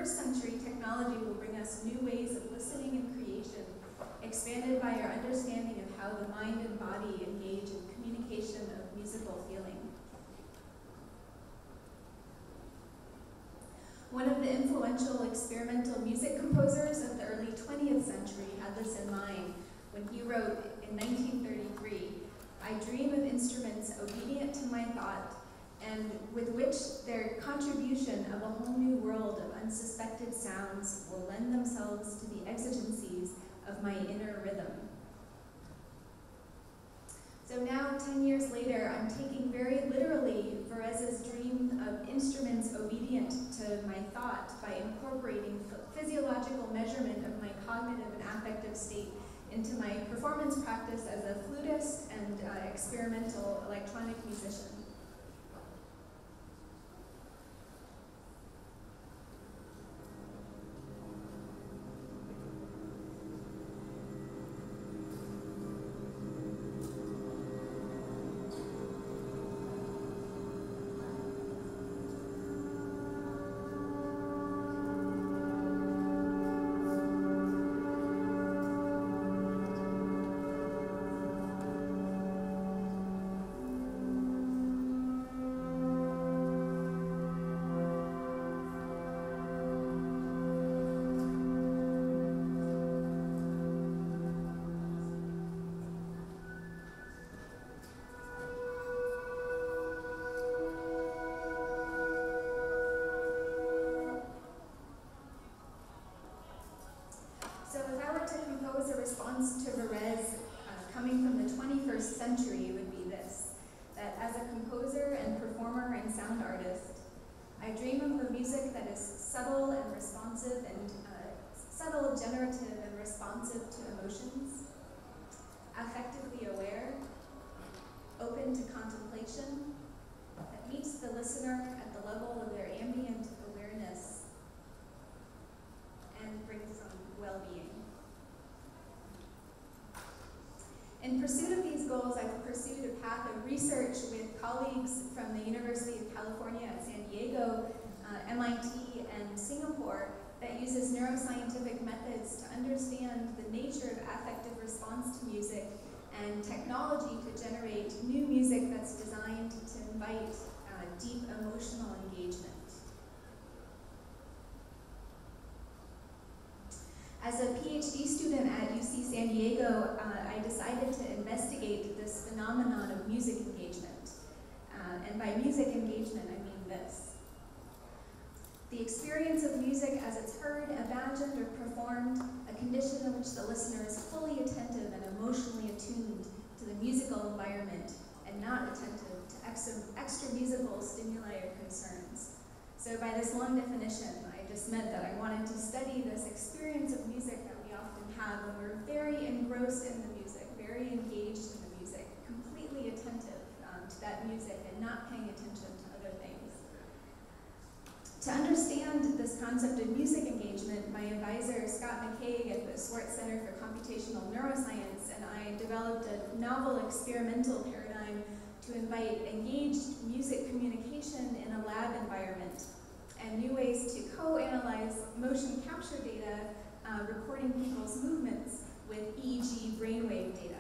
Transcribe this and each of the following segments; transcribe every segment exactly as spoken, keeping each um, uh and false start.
twenty-first century, technology will bring us new ways of listening and creation, expanded by our understanding of how the mind and body engage in communication of musical feeling. One of the influential experimental music composers of the early twentieth century had this in mind when he wrote in nineteen thirty-three, "I dream of instruments obedient to my thought, and with which their contribution of a whole new world of unsuspected sounds will lend themselves to the exigencies of my inner rhythm." So now, ten years later, I'm taking very literally Varèse's dream of instruments obedient to my thought by incorporating physiological measurement of my cognitive and affective state into my performance practice as a flutist and uh, experimental electronic musician. To Varèse, uh, coming from the twenty-first century, would be this: that as a composer and performer and sound artist, I dream of a music that is subtle and responsive and uh, subtle, generative, and responsive to emotions, affectively aware, open to contemplation, that meets the listener at the level of their ambient awareness, and brings some well-being. In pursuit of these goals, I've pursued a path of research with colleagues from the University of California at San Diego, uh, M I T, and Singapore that uses neuroscientific methods to understand the nature of affective response to music and technology to generate new music that's designed to invite uh, deep emotional engagement. As a PhD student at U C San Diego, uh, I decided to investigate this phenomenon of music engagement. Uh, and by music engagement, I mean this: the experience of music as it's heard, imagined, or performed, a condition in which the listener is fully attentive and emotionally attuned to the musical environment and not attentive to extra, extra musical stimuli or concerns. So by this long definition, I just meant that I wanted to study this experience of music that we often have when we're very engrossed in the music, very engaged in the music, completely attentive um, to that music and not paying attention to other things. To understand this concept of music engagement, my advisor, Scott McCaig at the Swartz Center for Computational Neuroscience, and I developed a novel experimental paradigm to invite engaged music communication in a lab environment and new ways to co-analyze motion capture data, uh, recording people's movements with E E G brainwave data.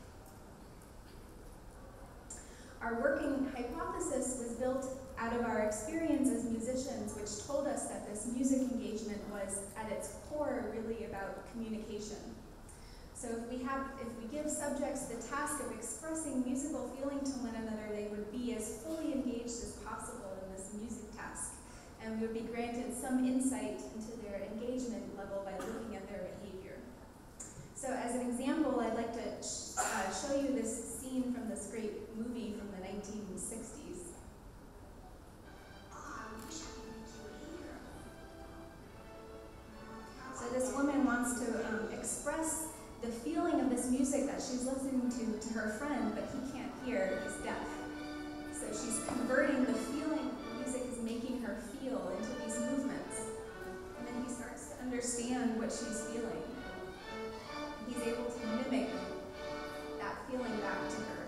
Our working hypothesis was built out of our experience as musicians, which told us that this music engagement was, at its core, really about communication. So if we have, if we give subjects the task of expressing musical feeling to one another, they would be as fully engaged as possible in this music task, and we would be granted some insight into their engagement level by looking at their behavior. So as an example, I'd like to sh uh, show you this scene from this great movie from the nineteen sixties. So this woman wants to um, express the feeling of this music that she's listening to to her friend, but he can't hear, he's deaf. So she's converting the feeling the music is making her feel into these movements. And then he starts to understand what she's feeling. He's able to mimic that feeling back to her.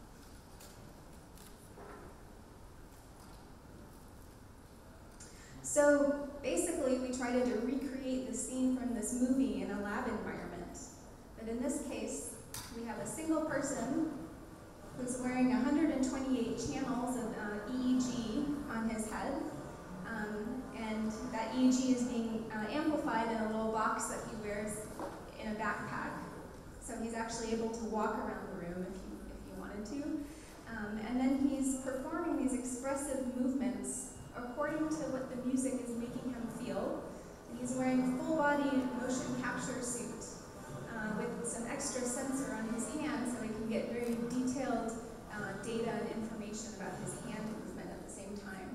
So person who's wearing one hundred twenty-eight channels of uh, E E G on his head. Um, and that E E G is being uh, amplified in a little box that he wears in a backpack. So he's actually able to walk around the room if he, if he wanted to. Um, and then he's performing these expressive movements according to what the music is making him feel. And he's wearing a full-body motion capture suit uh, with some extra sensor on his hand so he can get very detailed uh, data and information about his hand movement at the same time.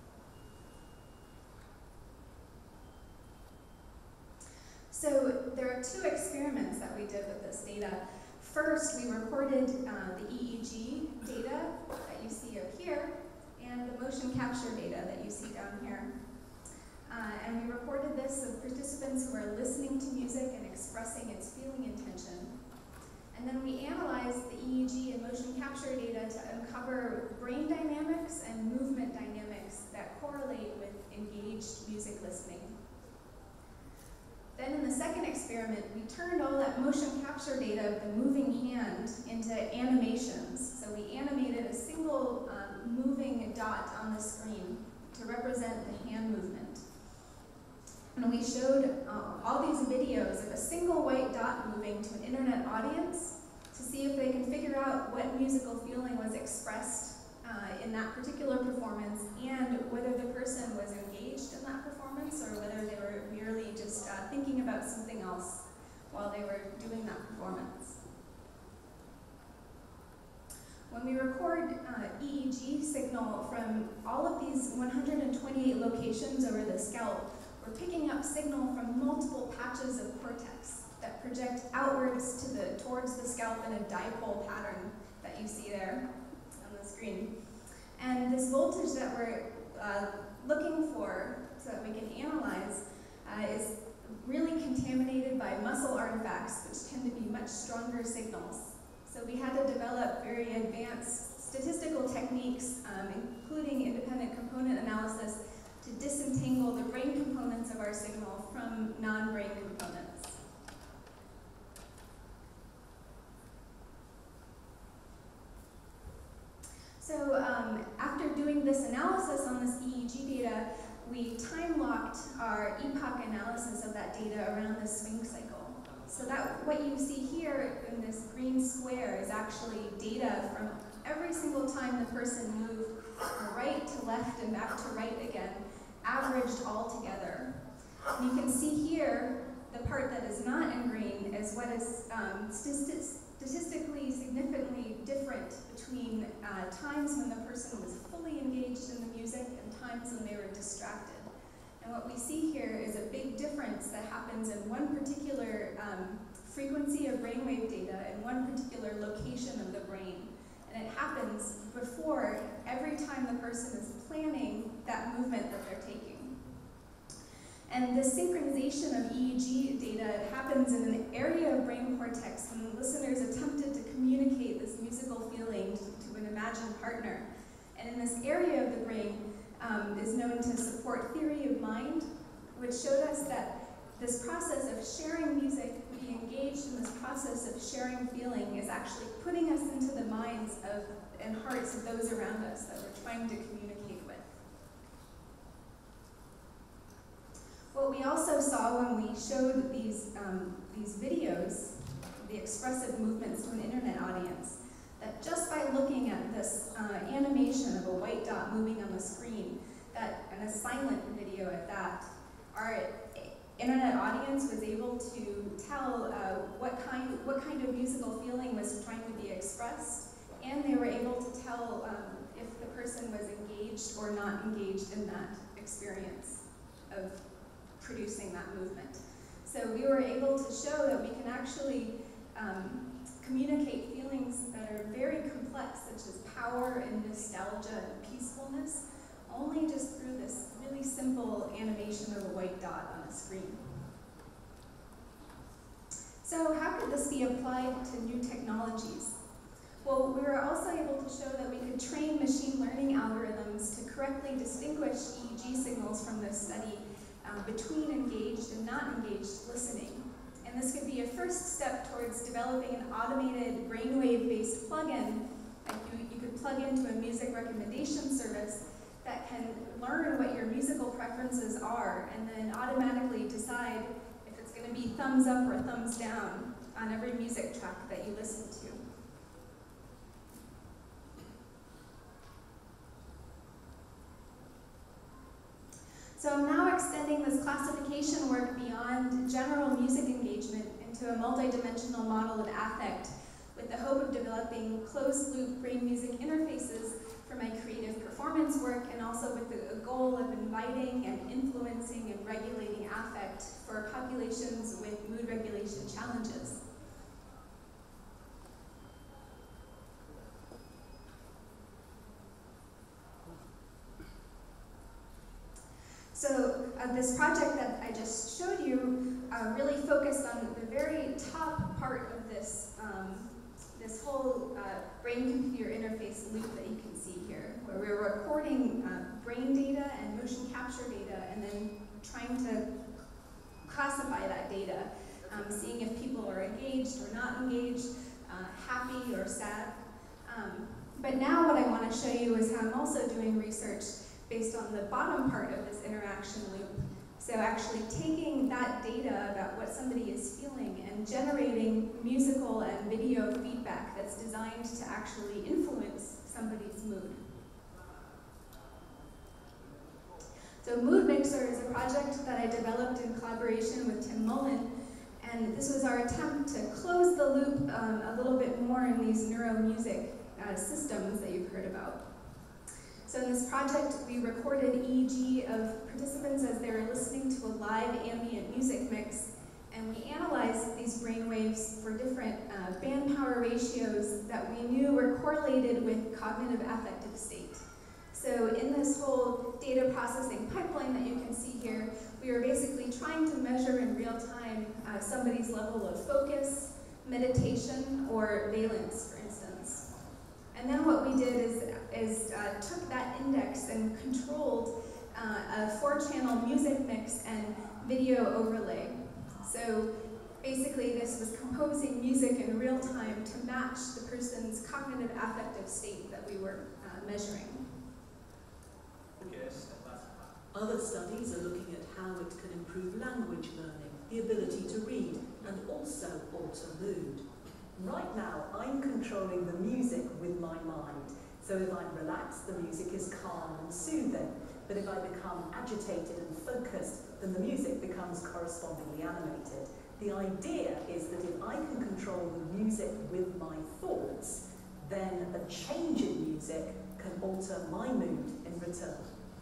So there are two experiments that we did with this data. First, we recorded uh, the E E G data that you see up here and the motion capture data that you see down here. Uh, and we recorded this of participants who are listening to music and expressing its feeling intention. And then we analyzed the E E G and motion capture data to uncover brain dynamics and movement dynamics that correlate with engaged music listening. Then in the second experiment, we turned all that motion capture data of the moving hand into animations. So we animated a single um, moving dot on the screen to represent the hand movement. And we showed uh, all these videos of a single white dot moving to an internet audience to see if they can figure out what musical feeling was expressed uh, in that particular performance and whether the person was engaged in that performance or whether they were merely just uh, thinking about something else while they were doing that performance. When we record uh, E E G signal from all of these one hundred twenty-eight locations over the scalp, we're picking up signal from multiple patches of cortex that project outwards to the, towards the scalp in a dipole pattern that you see there on the screen. And this voltage that we're uh, looking for so that we can analyze uh, is really contaminated by muscle artifacts, which tend to be much stronger signals. So we had to develop very advanced statistical techniques, um, including independent component analysis, to disentangle the brain components of our signal from non-brain components. So um, after doing this analysis on this E E G data, we time-locked our epoch analysis of that data around the swing cycle. So that what you see here in this green square is actually data from every single time the person moved from right to left and back to right again, averaged all together. And you can see here the part that is not in green is what is um, statistically significantly different between uh, times when the person was fully engaged in the music and times when they were distracted. And what we see here is a big difference that happens in one particular um, frequency of brainwave data in one particular location of the brain. And it happens before every time the person is planning that movement that they're taking. And the synchronization of E E G data happens in an area of brain cortex when the listeners attempted to communicate this musical feeling to an imagined partner. And in this area of the brain um, is known to support theory of mind, which showed us that this process of sharing music, being engaged in this process of sharing feeling, is actually putting us into the minds of and hearts of those around us that we're trying to communicate with. What we also saw when we showed these, um, these videos, the expressive movements to an internet audience, that just by looking at this uh, animation of a white dot moving on the screen, that, and a silent video at that, our internet audience was able to tell uh, what, kind, what kind of musical feeling was trying to be expressed, and they were able to tell um, if the person was engaged or not engaged in that experience of producing that movement. So we were able to show that we can actually um, communicate feelings that are very complex, such as power and nostalgia and peacefulness, only just through this really simple animation of a white dot on a screen. So how could this be applied to new technologies? Well, we were also able to show that we could train machine learning algorithms to correctly distinguish E E G signals from this study uh, between engaged and not engaged listening. And this could be be a first step towards developing an automated brainwave-based plugin that you, you could plug into a music recommendation service that can learn what your musical preferences are and then automatically decide if it's going to be thumbs up or thumbs down on every music track that you listen to. So I'm now extending this classification work beyond general music engagement into a multidimensional model of affect with the hope of developing closed-loop brain-music interfaces for my creative performance work, and also with the goal of inviting and influencing and regulating affect for populations with mood regulation challenges. So uh, this project that I just showed you uh, really focused on the very top part of this, um, this whole uh, brain-computer interface loop that you can see here, where we're recording uh, brain data and motion capture data and then trying to classify that data, um, seeing if people are engaged or not engaged, uh, happy or sad. Um, but now what I want to show you is how I'm also doing research based on the bottom part of this interaction loop. So actually taking that data about what somebody is feeling and generating musical and video feedback that's designed to actually influence somebody's mood. So Mood Mixer is a project that I developed in collaboration with Tim Mullen, and this was our attempt to close the loop um, a little bit more in these neuromusic uh, systems that you've heard about. So in this project, we recorded E E G of participants as they were listening to a live ambient music mix, and we analyzed these brain waves for different uh, band power ratios that we knew were correlated with cognitive affective state. So in this whole data processing pipeline that you can see here, we were basically trying to measure in real time uh, somebody's level of focus, meditation, or valence, for instance. And then what we did is, is uh, took that index and controlled uh, a four-channel music mix and video overlay. So basically this was composing music in real time to match the person's cognitive affective state that we were uh, measuring. Other studies are looking at how it can improve language learning, the ability to read, and also alter mood. Right now, I'm controlling the music with my mind. So if I'm relaxed, the music is calm and soothing. But if I become agitated and focused, then the music becomes correspondingly animated. The idea is that if I can control the music with my thoughts, then a change in music can alter my mood in return.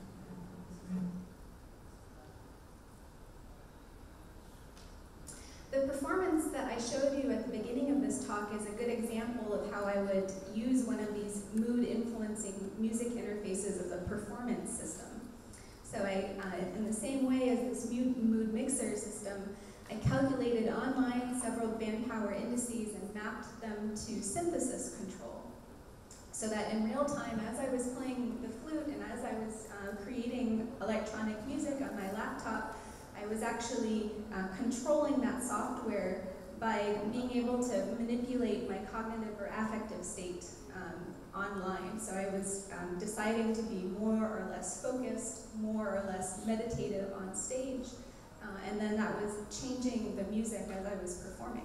The performance that I showed you at the beginning of this talk is a good example of how I would use one of these mood-influencing music interfaces as a performance system. So I, uh, in the same way as this mood, mood mixer system, I calculated online several band power indices and mapped them to synthesis control. So that in real time, as I was playing the flute and as I was uh, creating electronic music on my laptop, I was actually uh, controlling that software by being able to manipulate my cognitive or affective state um, online. So I was um, deciding to be more or less focused, more or less meditative on stage, uh, and then that was changing the music as I was performing.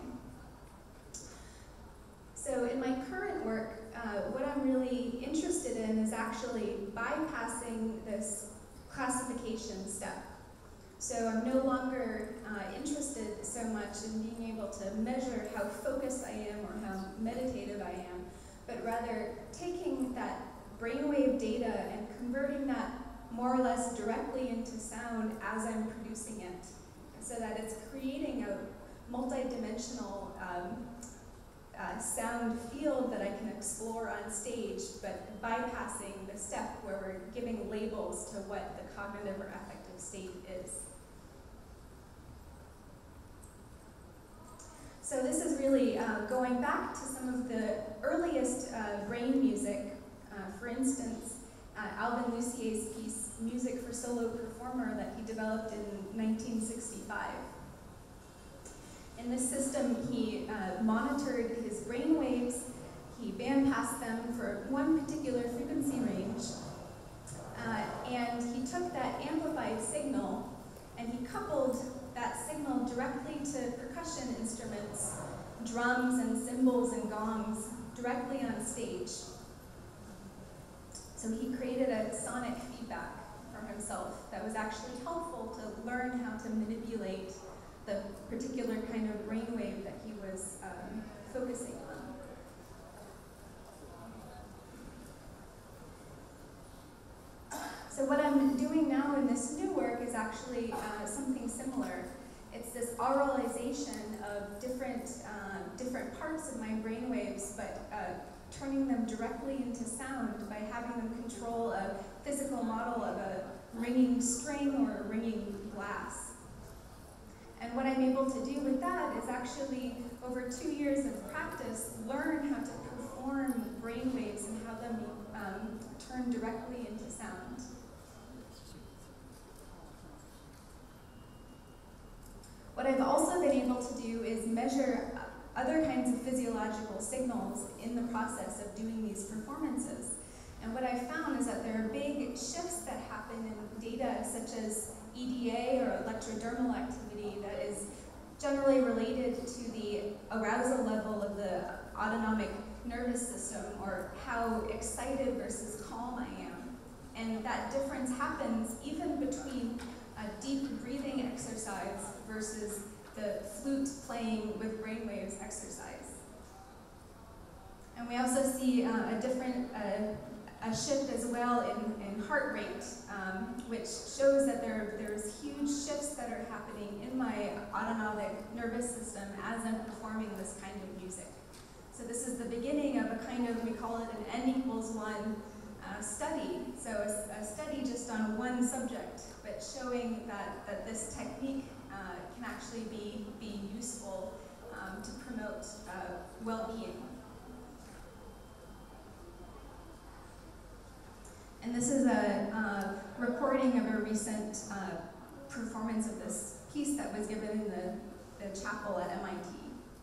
So in my current work, uh, what I'm really interested in is actually bypassing this classification step. So I'm no longer uh, interested so much in being able to measure how focused I am or how meditative I am, but rather taking that brainwave data and converting that more or less directly into sound as I'm producing it, so that it's creating a multi-dimensional um, uh, sound field that I can explore on stage, but bypassing the step where we're giving labels to what the cognitive or affective state is. So this is really uh, going back to some of the earliest uh, brain music. Uh, for instance, uh, Alvin Lucier's piece, Music for Solo Performer, that he developed in nineteen sixty-five. In In this system, he uh, monitored his brain waves, he bandpassed them for one particular frequency range, uh, and he took that amplified signal and he coupled that signal directly to percussion instruments, drums and cymbals and gongs, directly on stage. So he created a sonic feedback for himself that was actually helpful to learn how to manipulate the particular kind of brainwave that he was um, focusing on. So what I'm doing now in this new work is actually uh, something similar. It's this auralization of different, uh, different parts of my brainwaves, but uh, turning them directly into sound by having them control a physical model of a ringing string or a ringing glass. And what I'm able to do with that is actually, over two years of practice, learn how to perform brainwaves and how them um, turn directly into sound. What I've also been able to do is measure other kinds of physiological signals in the process of doing these performances. And what I've found is that there are big shifts that happen in data such as E D A or electrodermal activity that is generally related to the arousal level of the autonomic nervous system, or how excited versus calm I am. And that difference happens even between a deep breathing exercise versus the flute playing with brainwaves exercise. And we also see uh, a different, uh, a shift as well in, in heart rate, um, which shows that there, there's huge shifts that are happening in my autonomic nervous system as I'm performing this kind of music. So this is the beginning of a kind of, we call it an N equals one uh, study. So a, a study just on one subject, but showing that, that this technique uh, can actually be, be useful um, to promote uh, well-being. And this is a uh, recording of a recent uh, performance of this piece that was given in the, the chapel at M I T.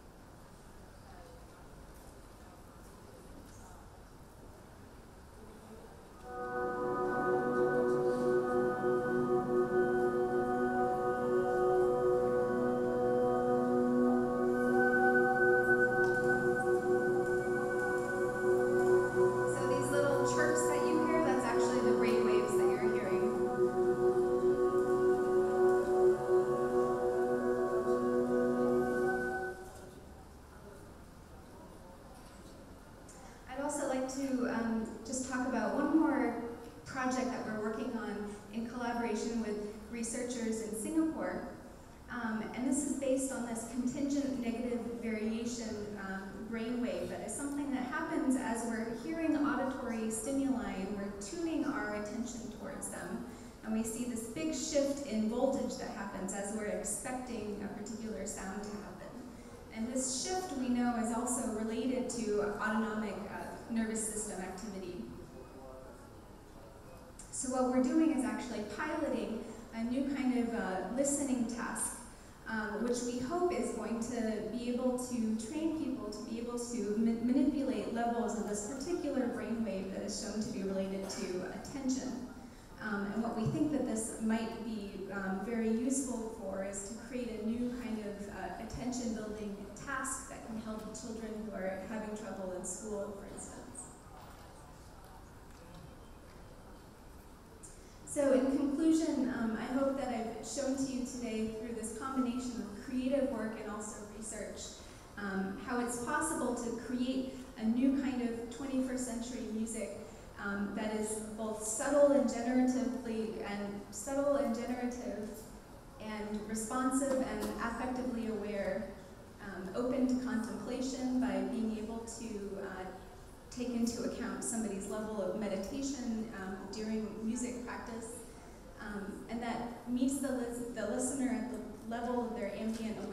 to um, just talk about one more project that we're working on in collaboration with researchers in Singapore. Um, and this is based on this contingent negative variation um, brainwave that is something that happens as we're hearing auditory stimuli and we're tuning our attention towards them. And we see this big shift in voltage that happens as we're expecting a particular sound to happen. And this shift, we know, is also related to autonomic uh, nervous system activity. So what we're doing is actually piloting a new kind of uh, listening task, um, which we hope is going to be able to train people to be able to ma manipulate levels of this particular brainwave that is shown to be related to attention. Um, and what we think that this might be um, very useful for is to create a new kind of uh, attention-building task that can help children who are having trouble in school, for instance. So in conclusion, um, I hope that I've shown to you today through this combination of creative work and also research um, how it's possible to create a new kind of twenty-first century music Um, that is both subtle and generatively and subtle and generative and responsive and affectively aware, um, open to contemplation by being able to uh, take into account somebody's level of meditation um, during music practice, um, and that meets the, lis the listener at the level of their ambient awareness.